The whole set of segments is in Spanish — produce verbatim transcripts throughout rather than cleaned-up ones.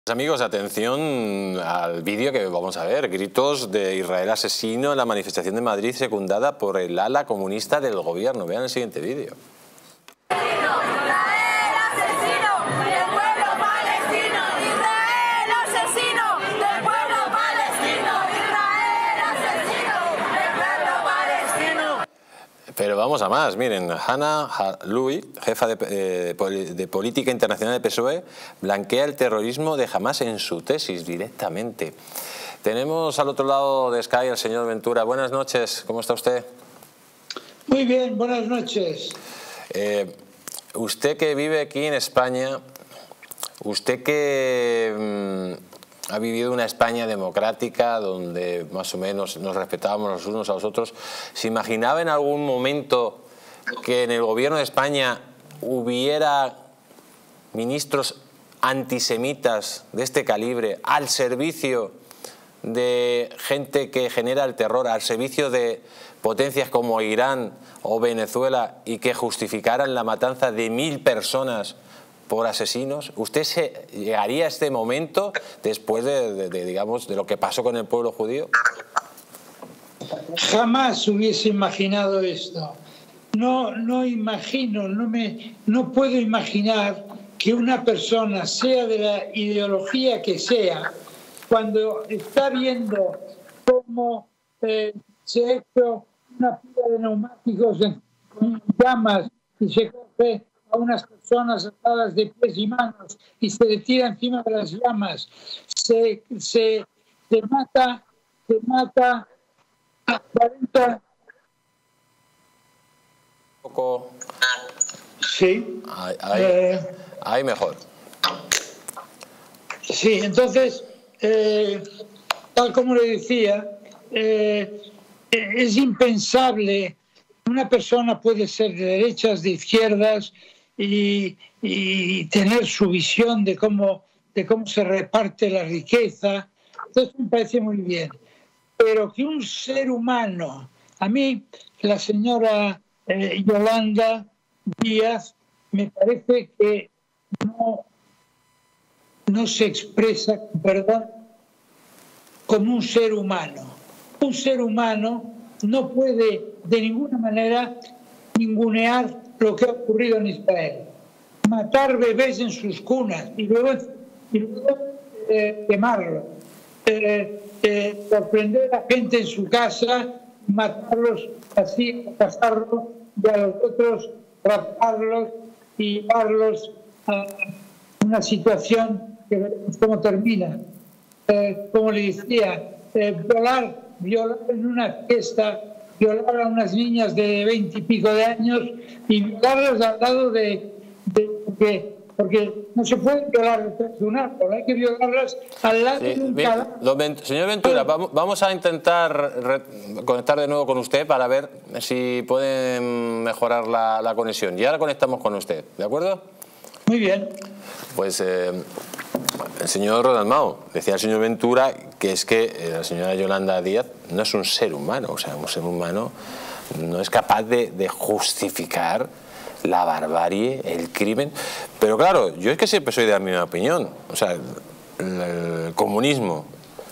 Amigos, atención al vídeo que vamos a ver. Gritos de Israel asesino en la manifestación de Madrid secundada por el ala comunista del gobierno. Vean el siguiente vídeo. Pero vamos a más, miren, Hannah Louis, jefa de, eh, de Política Internacional del P S O E, blanquea el terrorismo de Hamás en su tesis directamente. Tenemos al otro lado de Sky al señor Ventura. Buenas noches, ¿cómo está usted? Muy bien, buenas noches. Eh, usted que vive aquí en España, usted que mmm, ha vivido una España democrática donde más o menos nos respetábamos los unos a los otros, ¿se imaginaba en algún momento que en el gobierno de España hubiera ministros antisemitas de este calibre al servicio de gente que genera el terror, al servicio de potencias como Irán o Venezuela y que justificaran la matanza de mil personas por asesinos? ¿Usted se llegaría a este momento después de, de, de, digamos, de lo que pasó con el pueblo judío? Jamás hubiese imaginado esto. No, no imagino, no, me, no puedo imaginar que una persona, sea de la ideología que sea, cuando está viendo cómo eh, se ha hecho una pila de neumáticos en, en llamas y se coge a unas personas atadas de pies y manos y se le tira encima de las llamas, se, se, se mata, se mata a cuarenta. Un poco. Sí. Ahí, ahí, eh, ahí mejor. Sí, entonces, eh, tal como le decía, eh, es impensable. Una persona puede ser de derechas, de izquierdas, Y, y tener su visión de cómo, de cómo se reparte la riqueza. Entonces me parece muy bien. Pero que un ser humano, a mí la señora eh, Yolanda Díaz me parece que no, no se expresa, perdón, como un ser humano. Un ser humano no puede de ninguna manera ningunear lo que ha ocurrido en Israel. Matar bebés en sus cunas y luego, y luego eh, quemarlos. Eh, eh, sorprender a gente en su casa, matarlos así, cazarlos, y a los otros raptarlos y llevarlos a una situación que veremos cómo termina. Eh, como le decía, eh, violar, violar en una fiesta, violar a unas niñas de veinte y pico de años y violarlas al lado de, de, de porque no se puede violar detrás de un árbol, hay que violarlas al lado sí, de un cadáver. Señor Ventura, vamos, vamos a intentar conectar de nuevo con usted para ver si pueden mejorar la, la conexión. Y ahora conectamos con usted, ¿de acuerdo? Muy bien. Pues eh, el señor Dalmau, decía el señor Ventura que es que eh, la señora Yolanda Díaz no es un ser humano, o sea, un ser humano no es capaz de, de justificar la barbarie, el crimen. Pero claro, yo es que siempre soy de la misma opinión. O sea, el, el comunismo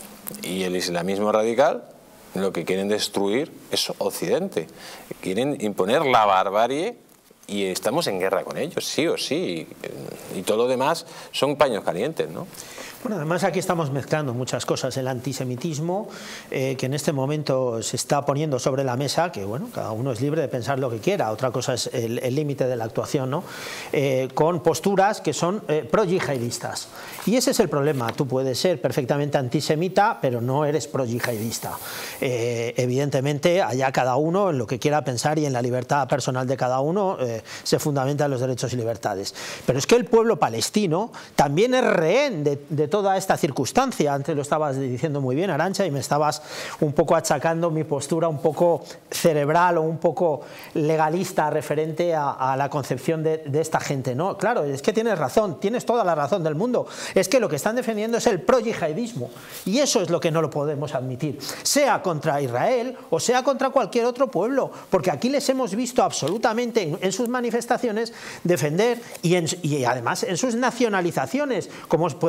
y el islamismo radical lo que quieren destruir es Occidente. Quieren imponer la barbarie y estamos en guerra con ellos, sí o sí. Y todo lo demás son paños calientes, ¿no? Bueno, además aquí estamos mezclando muchas cosas, el antisemitismo eh, que en este momento se está poniendo sobre la mesa, que bueno, cada uno es libre de pensar lo que quiera, otra cosa es el límite de la actuación, ¿no? Eh, con posturas que son eh, pro-yihadistas. Y ese es el problema, tú puedes ser perfectamente antisemita, pero no eres pro-yihadista. Eh, evidentemente, allá cada uno en lo que quiera pensar y en la libertad personal de cada uno eh, se fundamentan los derechos y libertades. Pero es que el pueblo palestino también es rehén de, de toda esta circunstancia. Antes lo estabas diciendo muy bien, Arantxa, y me estabas un poco achacando mi postura un poco cerebral o un poco legalista referente a, a la concepción de, de esta gente. No, claro, es que tienes razón, tienes toda la razón del mundo. Es que lo que están defendiendo es el pro-yihadismo y eso es lo que no lo podemos admitir, sea contra Israel o sea contra cualquier otro pueblo, porque aquí les hemos visto absolutamente en, en sus manifestaciones defender y, en, y además en sus nacionalizaciones, como puede ser el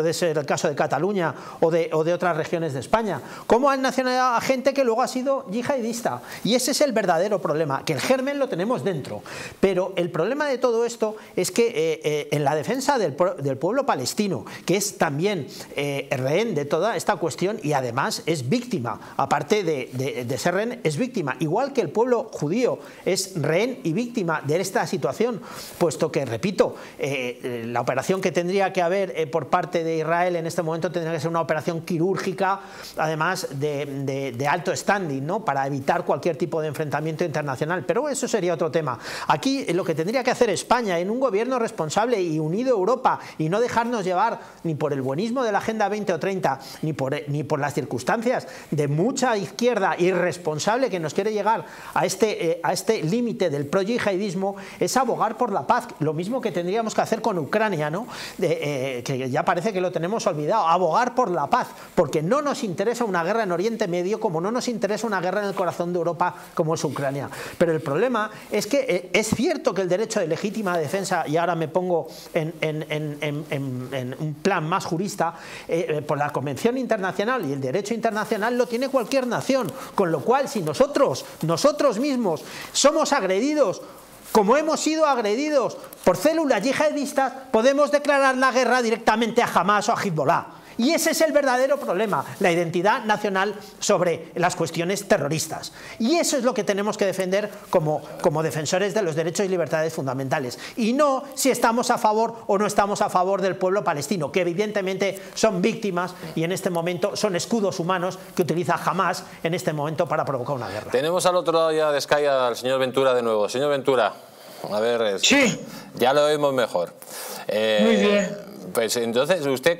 caso de Cataluña o de, o de otras regiones de España. ¿Cómo han nacionalizado a gente que luego ha sido yihadista? Y ese es el verdadero problema, que el germen lo tenemos dentro. Pero el problema de todo esto es que eh, eh, en la defensa del, del pueblo palestino, que es también eh, rehén de toda esta cuestión y además es víctima, aparte de, de, de ser rehén, es víctima, igual que el pueblo judío es rehén y víctima de esta situación, puesto que, repito, eh, la operación que tendría que haber eh, por parte de Israel en este momento tendría que ser una operación quirúrgica, además de, de, de alto standing, ¿no?, para evitar cualquier tipo de enfrentamiento internacional, pero eso sería otro tema. Aquí lo que tendría que hacer España, en un gobierno responsable y unido Europa, y no dejarnos llevar ni por el buenismo de la Agenda veinte o treinta, ni por, ni por las circunstancias de mucha izquierda irresponsable que nos quiere llegar a este, eh, a este límite del pro-yihadismo, es abogar por la paz, lo mismo que tendríamos que hacer con Ucrania, ¿no?, de, eh, que ya parece que lo tenemos olvidado, abogar por la paz, porque no nos interesa una guerra en Oriente Medio como no nos interesa una guerra en el corazón de Europa como es Ucrania. Pero el problema es que eh, es cierto que el derecho de legítima defensa, y ahora me pongo en, en, en, en, en, en un plan más jurista, eh, eh, por la Convención Internacional y el derecho internacional lo tiene cualquier nación, con lo cual si nosotros, nosotros mismos somos agredidos como hemos sido agredidos por células yihadistas, podemos declarar la guerra directamente a Hamas o a Hezbollah. Y ese es el verdadero problema, la identidad nacional sobre las cuestiones terroristas. Y eso es lo que tenemos que defender como, como defensores de los derechos y libertades fundamentales. Y no si estamos a favor o no estamos a favor del pueblo palestino, que evidentemente son víctimas y en este momento son escudos humanos que utiliza Hamas en este momento para provocar una guerra. Tenemos al otro lado ya de Sky al señor Ventura de nuevo. Señor Ventura, a ver, sí, ya lo oímos mejor. Eh, Muy bien. Pues entonces, usted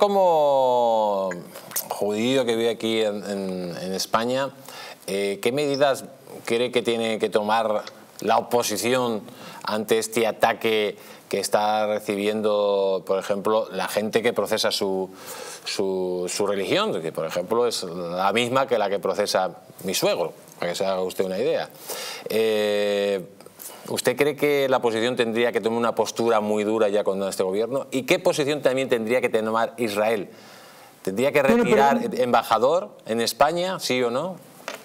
como judío que vive aquí en, en, en España, eh, ¿qué medidas cree que tiene que tomar la oposición ante este ataque que está recibiendo, por ejemplo, la gente que procesa su, su, su religión, que por ejemplo es la misma que la que procesa mi suegro, para que se haga usted una idea? Eh, ¿Usted cree que la oposición tendría que tomar una postura muy dura ya con este gobierno? ¿Y qué posición también tendría que tomar Israel? ¿Tendría que retirar bueno, pero... embajador en España, sí o no?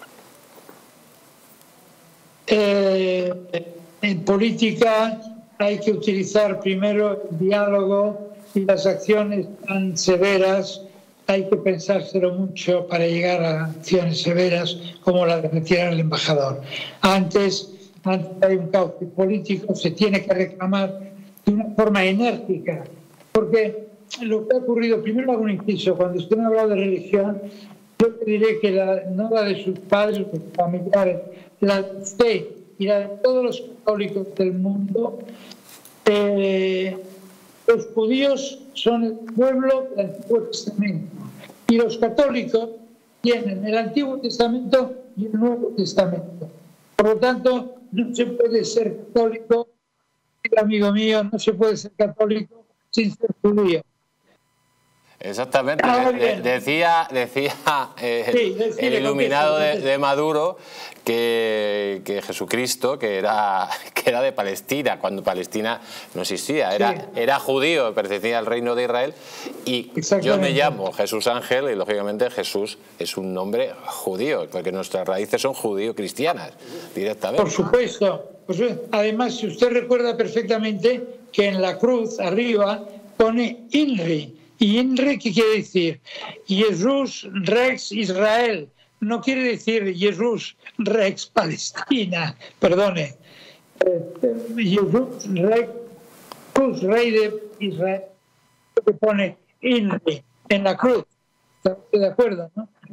Eh, en política hay que utilizar primero el diálogo y las acciones tan severas. Hay que pensárselo mucho para llegar a acciones severas como la de retirar al embajador. Antes... Antes hay un cauce político, se tiene que reclamar de una forma enérgica, porque lo que ha ocurrido, primero hago un inciso, cuando usted me ha hablado de religión, yo te diré que la, no la de sus padres, sus familiares, la de usted y la de todos los católicos del mundo, eh, los judíos son el pueblo del Antiguo Testamento y los católicos tienen el Antiguo Testamento y el Nuevo Testamento. Por lo tanto, no se puede ser católico, amigo mío, no se puede ser católico sin ser judío. Exactamente, de, decía, decía eh, sí, el iluminado de, de Maduro que, que Jesucristo, que era, que era de Palestina, cuando Palestina no existía, era, sí. era judío, pertenecía al reino de Israel, y yo me llamo Jesús Ángel y lógicamente Jesús es un nombre judío, porque nuestras raíces son judío-cristianas directamente. Por supuesto, pues, además si usted recuerda perfectamente que en la cruz arriba pone INRI. ¿Y INRI qué quiere decir? Jesús Rex Israel. No quiere decir Jesús Rex Palestina. Perdone. Jesús Rex, Cruz Rey de Israel. Que pone INRI en la cruz. ¿Está de acuerdo, no?